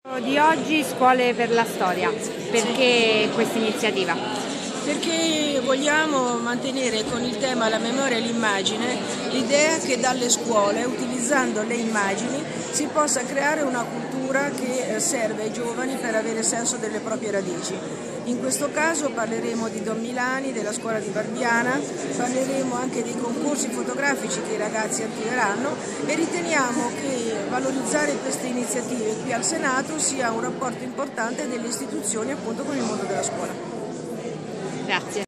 Di oggi Scuole per la Storia, perché questa iniziativa? Perché vogliamo mantenere con il tema la memoria e l'immagine l'idea che dalle scuole, utilizzando le immagini, si possa creare una cultura che serve ai giovani per avere senso delle proprie radici. In questo caso parleremo di Don Milani, della scuola di Barbiana, parleremo anche dei concorsi fotografici che i ragazzi attiveranno e riteniamo che valorizzare queste iniziative qui al Senato sia un rapporto importante delle istituzioni appunto con il mondo della scuola. Grazie.